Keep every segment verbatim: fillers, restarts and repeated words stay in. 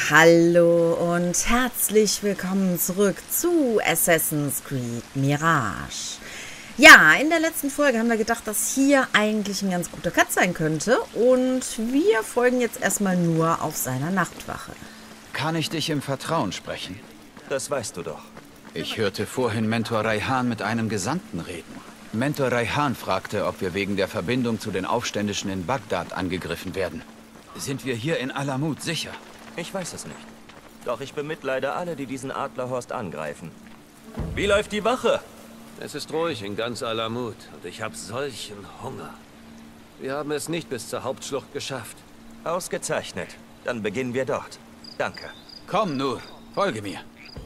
Hallo und herzlich willkommen zurück zu Assassin's Creed Mirage. Ja, in der letzten Folge haben wir gedacht, dass hier eigentlich ein ganz guter Cut sein könnte. Und wir folgen jetzt erstmal nur auf seiner Nachtwache. Kann ich dich im Vertrauen sprechen? Das weißt du doch. Ich hörte vorhin Mentor Raihan mit einem Gesandten reden. Mentor Raihan fragte, ob wir wegen der Verbindung zu den Aufständischen in Bagdad angegriffen werden. Sind wir hier in Alamut sicher? Ich weiß es nicht. Doch ich bemitleide alle, die diesen Adlerhorst angreifen. Wie läuft die Wache? Es ist ruhig in ganz Alamut und ich habe solchen Hunger. Wir haben es nicht bis zur Hauptschlucht geschafft. Ausgezeichnet. Dann beginnen wir dort. Danke. Komm, Nur. Folge mir.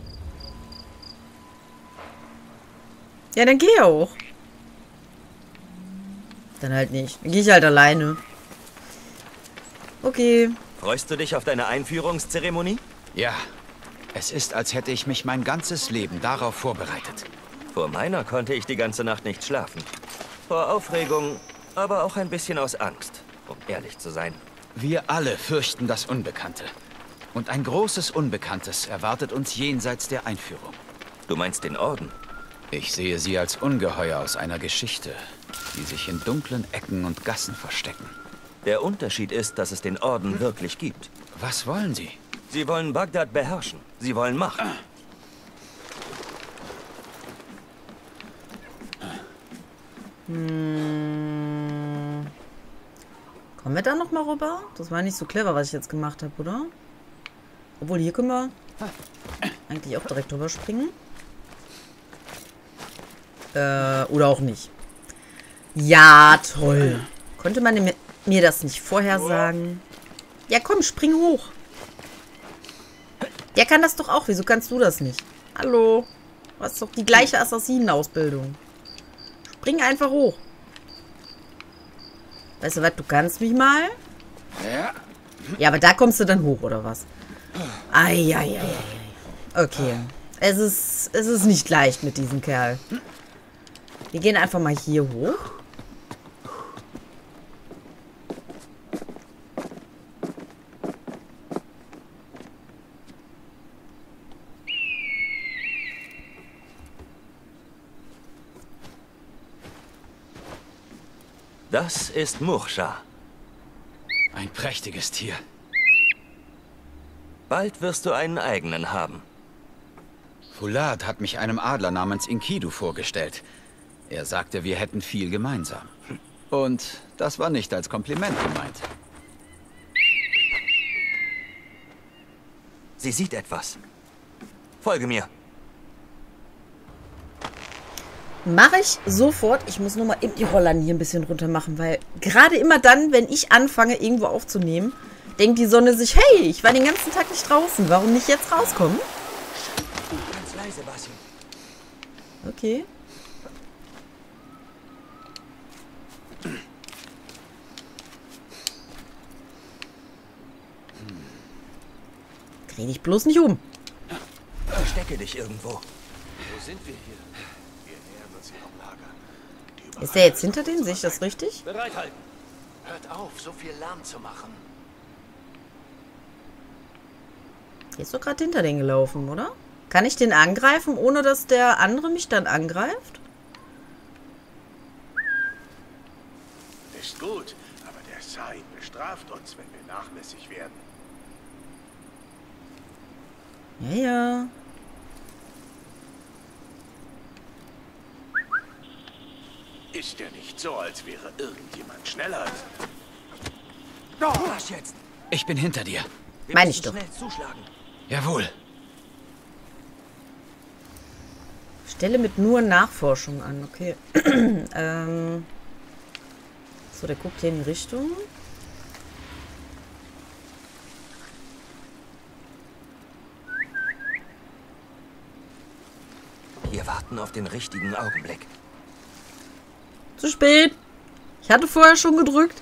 Ja, dann geh hoch. Dann halt nicht. Dann geh ich halt alleine. Okay. Freust du dich auf deine Einführungszeremonie? Ja. Es ist, als hätte ich mich mein ganzes Leben darauf vorbereitet. Vor meiner konnte ich die ganze Nacht nicht schlafen. Vor Aufregung, aber auch ein bisschen aus Angst, um ehrlich zu sein. Wir alle fürchten das Unbekannte. Und ein großes Unbekanntes erwartet uns jenseits der Einführung. Du meinst den Orden? Ich sehe sie als Ungeheuer aus einer Geschichte, die sich in dunklen Ecken und Gassen verstecken. Der Unterschied ist, dass es den Orden wirklich gibt. Was wollen sie? Sie wollen Bagdad beherrschen. Sie wollen Macht. Hm. Kommen wir da noch mal rüber? Das war nicht so clever, was ich jetzt gemacht habe, oder? Obwohl, hier können wir eigentlich auch direkt drüber springen. Äh, oder auch nicht. Ja, toll. Konnte man mir, mir das nicht vorher sagen? Ja, komm, spring hoch. Der kann das doch auch. Wieso kannst du das nicht? Hallo. Du hast doch die gleiche Assassinen-Ausbildung. Spring einfach hoch. Weißt du was, du kannst mich mal? Ja. Ja, aber da kommst du dann hoch, oder was? Eieiei. Okay. Es ist, es ist nicht leicht mit diesem Kerl. Wir gehen einfach mal hier hoch. Das ist Murcha. Ein prächtiges Tier. Bald wirst du einen eigenen haben. Fulad hat mich einem Adler namens Enkidu vorgestellt. Er sagte, wir hätten viel gemeinsam. Und das war nicht als Kompliment gemeint. Sie sieht etwas. Folge mir. Mache ich sofort. Ich muss nur mal eben die Rollern hier ein bisschen runter machen, weil gerade immer dann, wenn ich anfange, irgendwo aufzunehmen, denkt die Sonne sich, hey, ich war den ganzen Tag nicht draußen. Warum nicht jetzt rauskommen? Ganz leise, Basim. Okay. Dreh dich bloß nicht um. Verstecke dich irgendwo. Wo sind wir hier? Wir nähern uns ihrem Lager. Die Ist der jetzt hinter denen? Sehe ich das richtig? Bereithalten. Hört auf, so viel Lärm zu machen. Der ist doch gerade hinter denen gelaufen, oder? Kann ich den angreifen, ohne dass der andere mich dann angreift? Ist gut, aber der Said bestraft uns, wenn wir nachlässig werden. Ja, ja. Ist ja nicht so, als wäre irgendjemand schneller. Was jetzt? Ich bin hinter dir. Wir Meine müssen ich doch. schnell zuschlagen. Jawohl. Stelle mit nur Nachforschung an, okay. ähm. So, der guckt hier in die Richtung. Wir warten auf den richtigen Augenblick. Zu spät. Ich hatte vorher schon gedrückt.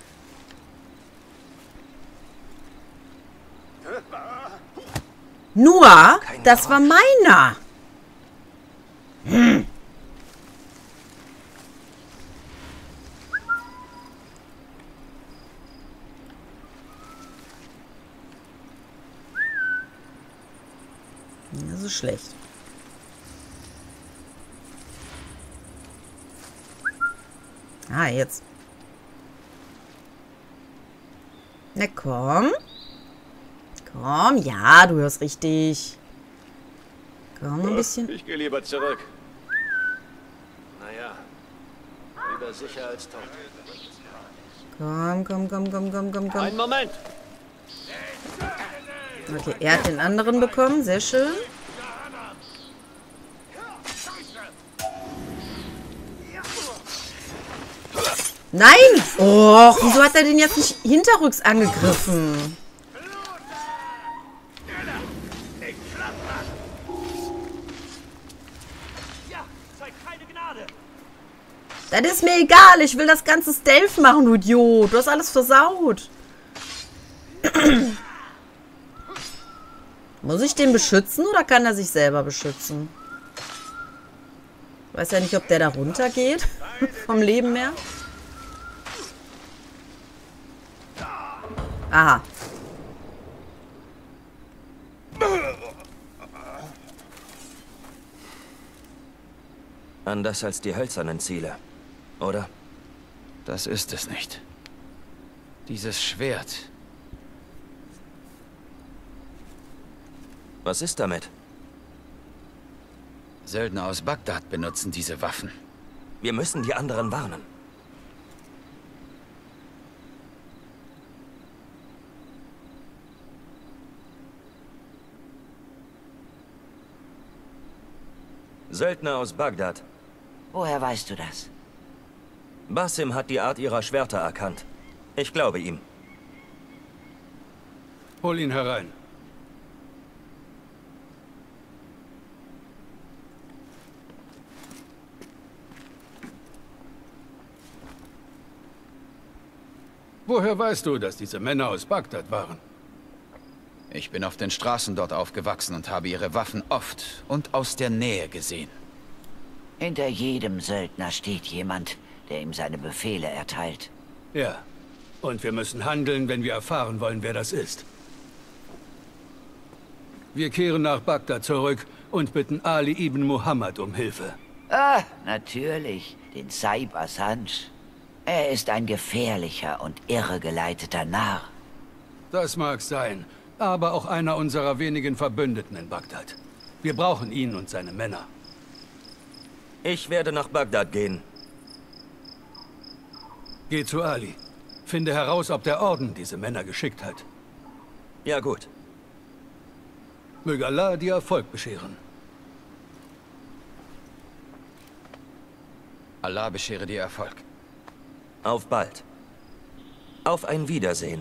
Nur, das war meiner. Hm. Das ist schlecht. Ah, jetzt. Na komm. Komm, ja, du hörst richtig. Komm, ein bisschen. Ich gehe lieber zurück. Naja, lieber sicher als tot. Komm, komm, komm, komm, komm, komm, komm. Einen Moment! Okay, er hat den anderen bekommen. Sehr schön. Nein! Och, wieso hat er den jetzt nicht hinterrücks angegriffen? Das ist mir egal. Ich will das ganze Stealth machen, du Idiot. Du hast alles versaut. Muss ich den beschützen oder kann er sich selber beschützen? Ich weiß ja nicht, ob der da runtergeht. Vom Leben her. Aha. Anders als die hölzernen Ziele, oder? Das ist es nicht. Dieses Schwert. Was ist damit? Söldner aus Bagdad benutzen diese Waffen. Wir müssen die anderen warnen. Söldner aus Bagdad. Woher weißt du das? Basim hat die Art ihrer Schwerter erkannt. Ich glaube ihm. Hol ihn herein. Woher weißt du, dass diese Männer aus Bagdad waren? Ich bin auf den Straßen dort aufgewachsen und habe ihre Waffen oft und aus der Nähe gesehen. Hinter jedem Söldner steht jemand, der ihm seine Befehle erteilt. Ja. Und wir müssen handeln, wenn wir erfahren wollen, wer das ist. Wir kehren nach Bagdad zurück und bitten Ali ibn Muhammad um Hilfe. Ah, natürlich. Den Saib Assange. Er ist ein gefährlicher und irregeleiteter Narr. Das mag sein, aber auch einer unserer wenigen Verbündeten in Bagdad. Wir brauchen ihn und seine Männer. Ich werde nach Bagdad gehen. Geh zu Ali. Finde heraus, ob der Orden diese Männer geschickt hat. Ja, gut. Möge Allah dir Erfolg bescheren. Allah beschere dir Erfolg. Auf bald. Auf ein Wiedersehen.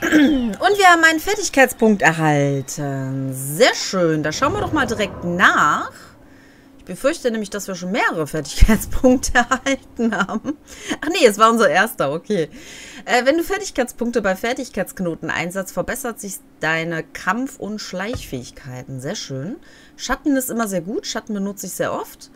Und wir haben einen Fertigkeitspunkt erhalten. Sehr schön. Da schauen wir doch mal direkt nach. Ich befürchte nämlich, dass wir schon mehrere Fertigkeitspunkte erhalten haben. Ach nee, es war unser erster. Okay. Äh, wenn du Fertigkeitspunkte bei Fertigkeitsknoten einsetzt, verbessert sich deine Kampf- und Schleichfähigkeiten. Sehr schön. Schatten ist immer sehr gut. Schatten benutze ich sehr oft.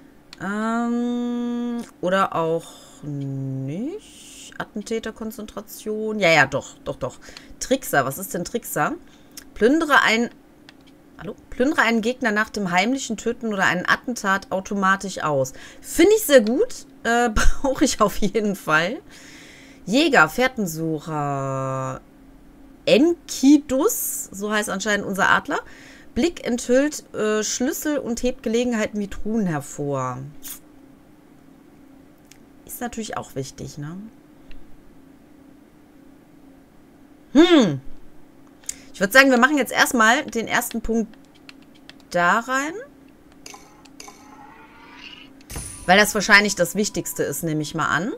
Ähm, oder auch nicht. Attentäterkonzentration. Ja, ja, doch, doch, doch. Trickser. Was ist denn Trickser? Plündere ein... Hallo? Plündere einen Gegner nach dem heimlichen Töten oder einen Attentat automatisch aus. Finde ich sehr gut. Äh, brauche ich auf jeden Fall. Jäger, Fährtensucher. Enkidus, so heißt anscheinend unser Adler. Blick enthüllt äh, Schlüssel und hebt Gelegenheiten wie Truhen hervor. Ist natürlich auch wichtig, ne? Hm. Ich würde sagen, wir machen jetzt erstmal den ersten Punkt da rein. Weil das wahrscheinlich das Wichtigste ist, nehme ich mal an.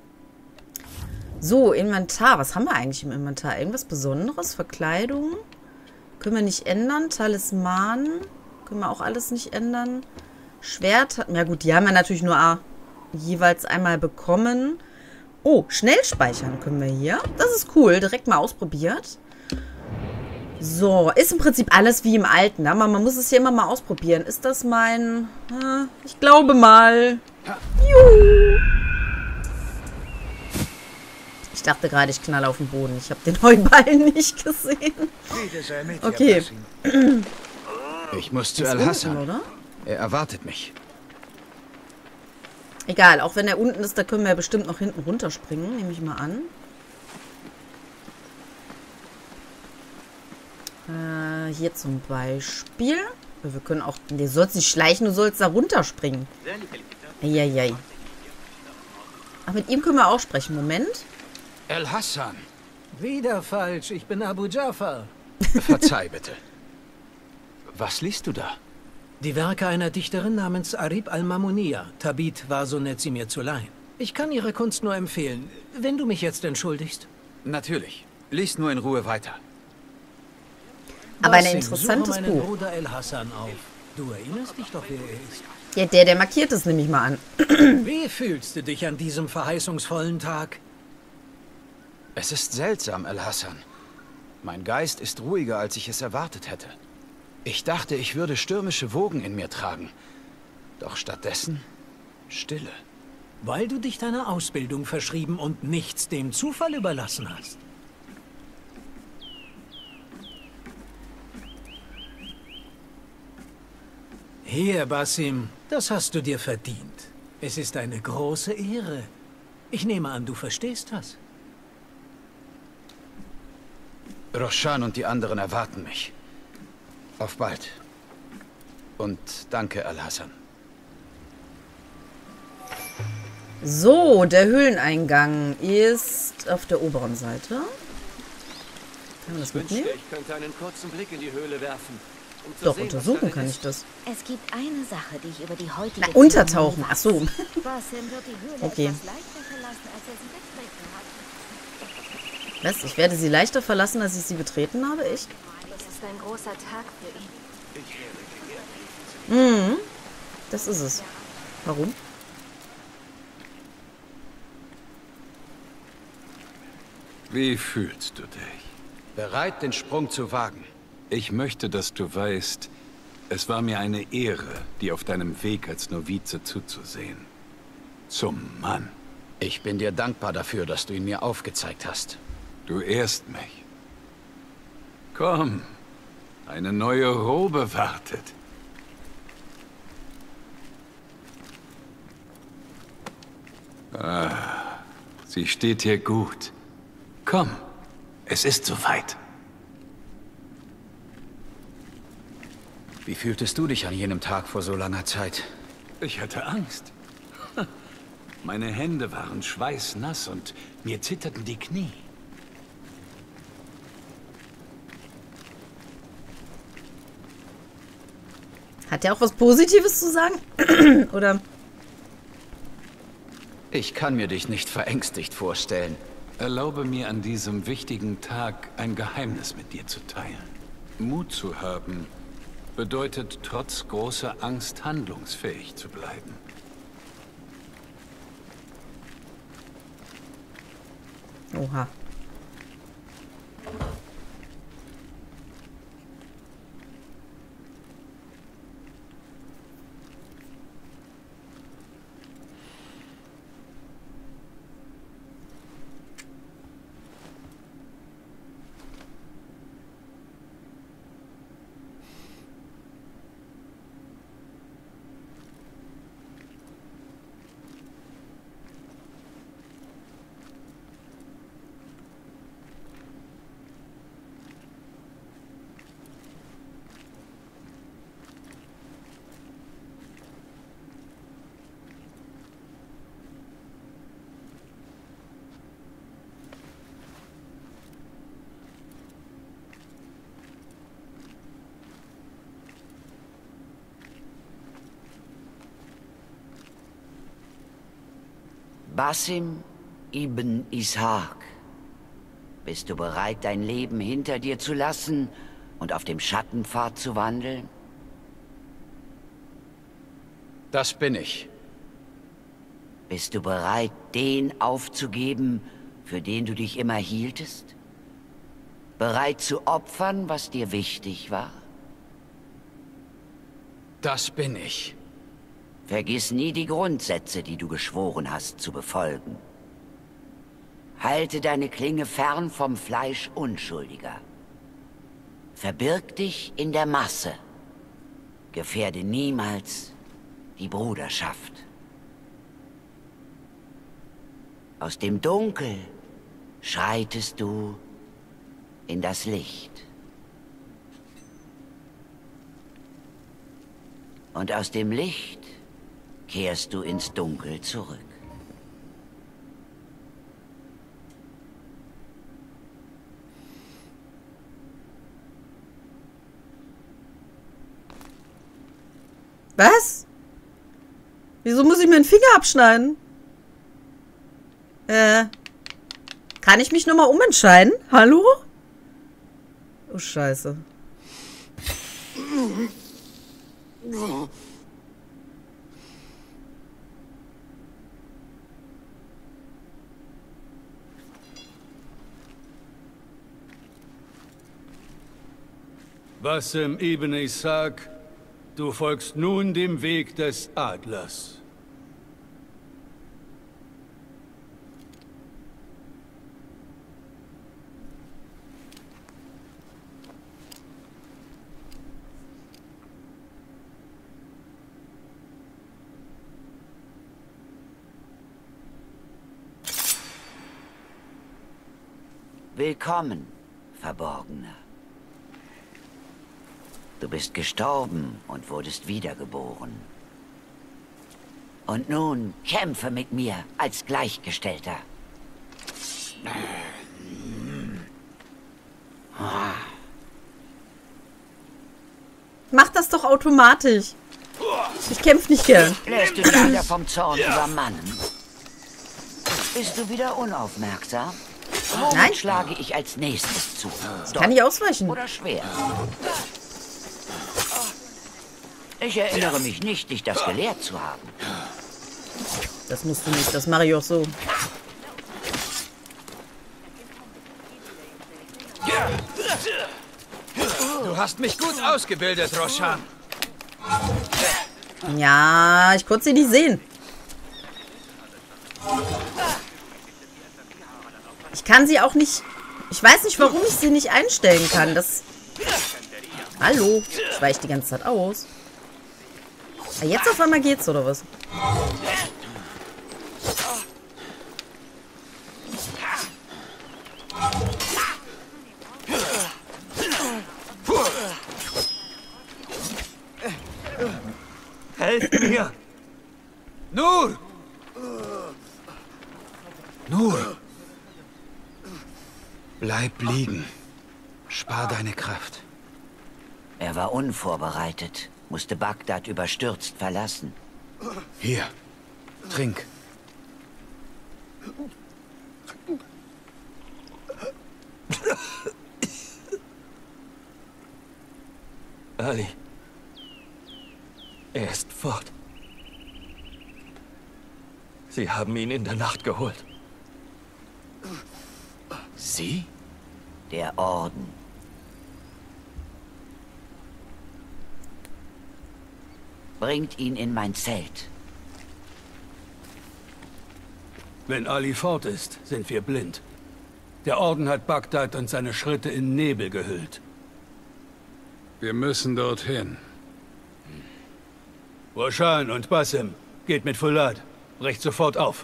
So, Inventar. Was haben wir eigentlich im Inventar? Irgendwas Besonderes? Verkleidung? Können wir nicht ändern. Talisman. Können wir auch alles nicht ändern. Schwert. Ja gut, die haben wir natürlich nur ah, jeweils einmal bekommen. Oh, schnell speichern können wir hier. Das ist cool. Direkt mal ausprobiert. So, ist im Prinzip alles wie im Alten. Aber man muss es hier immer mal ausprobieren. Ist das mein... Äh, ich glaube mal. Juhu. Ich dachte gerade, ich knalle auf den Boden. Ich habe den Heuballen nicht gesehen. Okay. Ich muss zu Al-Hassan, oder? Er erwartet mich. Egal, auch wenn er unten ist, da können wir bestimmt noch hinten runterspringen. Nehme ich mal an. Äh, hier zum Beispiel. Wir können auch... Du sollst nicht schleichen, du sollst da runterspringen. Eieiei. Aber mit ihm können wir auch sprechen. Moment. Al-Hassan. Wieder falsch. Ich bin Abu Jafar. Verzeih bitte. Was liest du da? Die Werke einer Dichterin namens Arib al-Mamuniya. Tabit war so nett, sie mir zu leihen. Ich kann ihre Kunst nur empfehlen, wenn du mich jetzt entschuldigst. Natürlich. Lies nur in Ruhe weiter. Aber ein Basim, interessantes suche meinen Buch. Bruder El-Hassan auf. Du erinnerst dich doch, wer er ist. Ja, der, der markiert es, nehme ich mal an. Wie fühlst du dich an diesem verheißungsvollen Tag? Es ist seltsam, Al-Hassan. Mein Geist ist ruhiger, als ich es erwartet hätte. Ich dachte, ich würde stürmische Wogen in mir tragen. Doch stattdessen Stille. Weil du dich deiner Ausbildung verschrieben und nichts dem Zufall überlassen hast. Hier, Basim, das hast du dir verdient. Es ist eine große Ehre. Ich nehme an, du verstehst das. Roshan und die anderen erwarten mich. Auf bald. Und danke, Al-Hassan. So, der Höhleneingang ist auf der oberen Seite. Kann man das Ich wünschte, mitnehmen? ich könnte einen kurzen Blick in die Höhle werfen. Um zu Doch, sehen, was untersuchen darin kann ist. ich das. Es gibt eine Sache, die ich über die heutige... Na, untertauchen. Ach so. Basim wird die Höhle Okay. etwas leichter verlassen, als er sie betreten hat. Was? Ich werde sie leichter verlassen, als ich sie betreten habe? Echt? Das ist ein großer Tag für ihn. Mhm. Das ist es. Warum? Wie fühlst du dich? Bereit, den Sprung zu wagen. Ich möchte, dass du weißt, es war mir eine Ehre, dir auf deinem Weg als Novize zuzusehen. Zum Mann. Ich bin dir dankbar dafür, dass du ihn mir aufgezeigt hast. Du ehrst mich. Komm, eine neue Robe wartet. Ah, sie steht dir gut. Komm, es ist soweit. Wie fühltest du dich an jenem Tag vor so langer Zeit? Ich hatte Angst. Meine Hände waren schweißnass und mir zitterten die Knie. Hat er auch was Positives zu sagen? Oder? Ich kann mir dich nicht verängstigt vorstellen. Erlaube mir an diesem wichtigen Tag ein Geheimnis mit dir zu teilen. Mut zu haben bedeutet trotz großer Angst handlungsfähig zu bleiben. Oha. Basim ibn Ishaq, bist du bereit, dein Leben hinter dir zu lassen und auf dem Schattenpfad zu wandeln? Das bin ich. Bist du bereit, den aufzugeben, für den du dich immer hieltest? Bereit zu opfern, was dir wichtig war? Das bin ich. Vergiss nie die Grundsätze, die du geschworen hast zu befolgen. Halte deine Klinge fern vom Fleisch Unschuldiger. Verbirg dich in der Masse. Gefährde niemals die Bruderschaft. Aus dem Dunkel schreitest du in das Licht. Und aus dem Licht kehrst du ins Dunkel zurück. Was? Wieso muss ich mir den Finger abschneiden? Äh. Kann ich mich nochmal umentscheiden? Hallo? Oh, Scheiße. Basim ibn Ishaq, du folgst nun dem Weg des Adlers. Willkommen, Verborgener. Du bist gestorben und wurdest wiedergeboren. Und nun kämpfe mit mir als Gleichgestellter. Mach das doch automatisch. Ich kämpfe nicht gern. Lässt du dich wieder vom Zorn übermannen? Bist du wieder unaufmerksam? Womit Nein. schlage ich als nächstes zu? Ich kann nicht ausweichen. Oder schwer? Ich erinnere mich nicht, dich das gelehrt zu haben. Das musst du nicht, das mache ich auch so. Du hast mich gut ausgebildet, Roshan. Ja, ich konnte sie nicht sehen. Ich kann sie auch nicht... Ich weiß nicht, warum ich sie nicht einstellen kann. Das... Hallo? Ich weiche die ganze Zeit aus. Ja, jetzt auf einmal geht's, oder was? Helft mir! Nur! Nur! Bleib liegen. Spar deine Kraft. Er war unvorbereitet, musste Bagdad überstürzt verlassen. Hier, trink. Ali. Er ist fort. Sie haben ihn in der Nacht geholt. Sie? Der Orden. Bringt ihn in mein Zelt. Wenn Ali fort ist, sind wir blind. Der Orden hat Bagdad und seine Schritte in Nebel gehüllt. Wir müssen dorthin. Roshan und Basim, geht mit Fulad. Brecht sofort auf.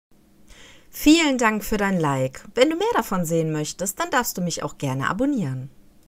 Vielen Dank für dein Like. Wenn du mehr davon sehen möchtest, dann darfst du mich auch gerne abonnieren.